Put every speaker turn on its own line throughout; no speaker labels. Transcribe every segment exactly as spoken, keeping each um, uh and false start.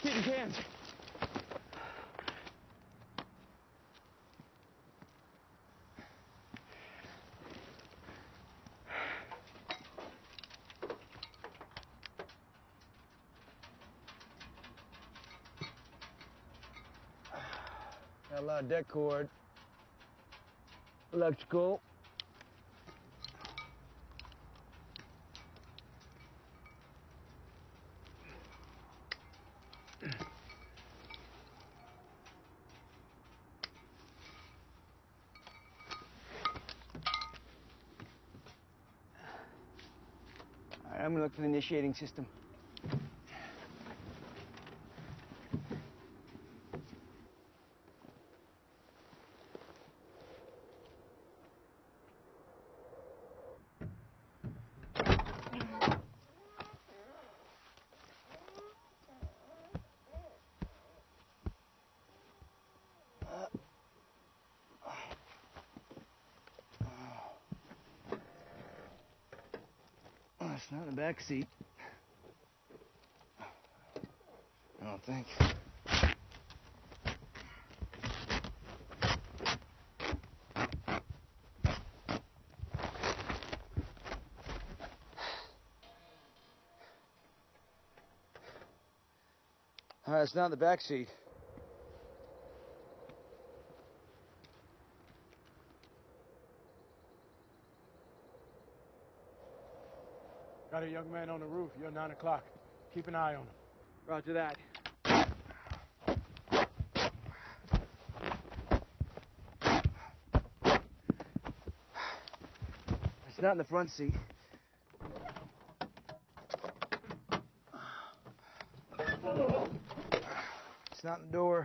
Getting cans. Got a lot of deck cord. Electrical. All right, I'm gonna look for the initiating system. It's not in the back seat. I don't think. Uh, it's not in the back seat.
Got a young man on the roof. You're nine o'clock. Keep an eye on him.
Roger that. It's not in the front seat. It's not in the door.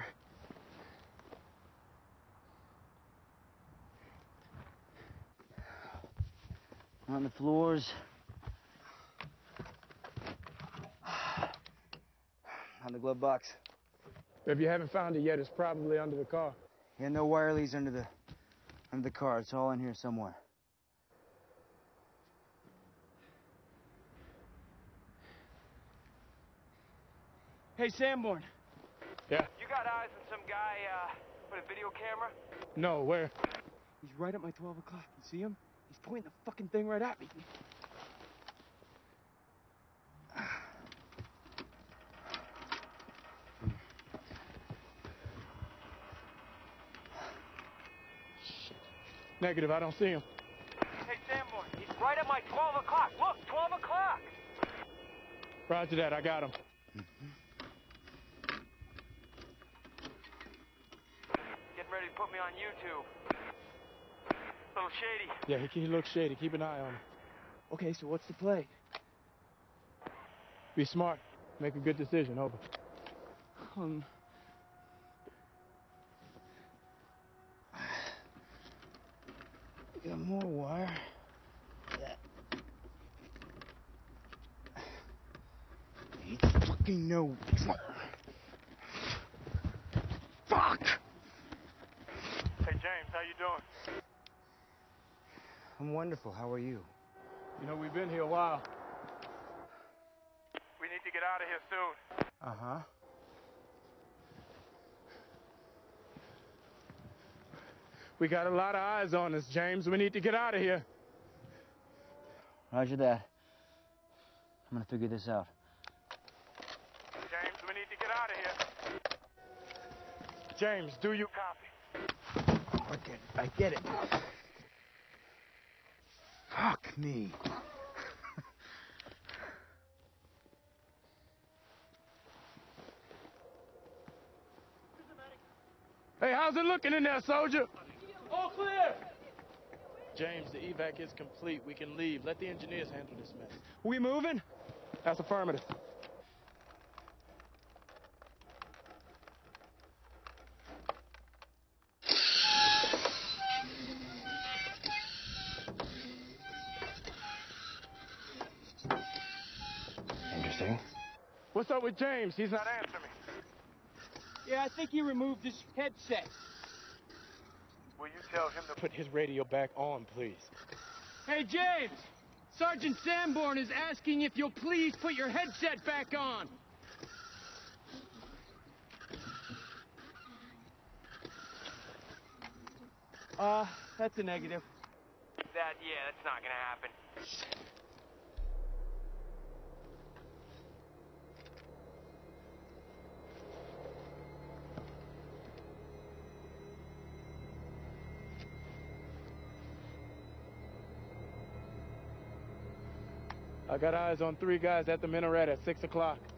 Not on the floors. On the glove box.
If you haven't found it yet, it's probably under the car.
Yeah, no wire leads under the under the car. It's all in here somewhere. Hey, Sanborn.
Yeah?
You got eyes on some guy, uh, with a video camera?
No, where?
He's right at my twelve o'clock. You see him? He's pointing the fucking thing right at me.
Negative, I don't see him.
Hey, Sanborn, he's right at my twelve o'clock. Look, twelve o'clock.
Roger that, I got him.
Mm-hmm. Getting ready to put me on YouTube. A little shady.
Yeah, he, he looks shady. Keep an eye on him.
Okay, so what's the play?
Be smart. Make a good decision. Over.
Um... Got more wire. Yeah. Ain't fucking no. Fuck!
Hey, James, how you doing?
I'm wonderful. How are you?
You know, we've been here a while.
We need to get out of here soon.
Uh-huh.
We got a lot of eyes on us, James. We need to get out of here.
Roger that. I'm gonna figure this out.
James, we need to get out of here. James, do you copy?
I get it. I get it. Fuck me.
Hey, how's it looking in there, soldier? All clear! James, the evac is complete. We can leave. Let the engineers handle this mess.
We moving?
That's affirmative.
Interesting.
What's up with James? He's not answering me.
Yeah, I think he removed his headset.
Will you tell him to
Put his radio back on, please.
Hey, James! Sergeant Sanborn is asking if you'll please put your headset back on.
Uh, that's a negative.
That, yeah, that's not gonna happen.
I got eyes on three guys at the minaret at six o'clock.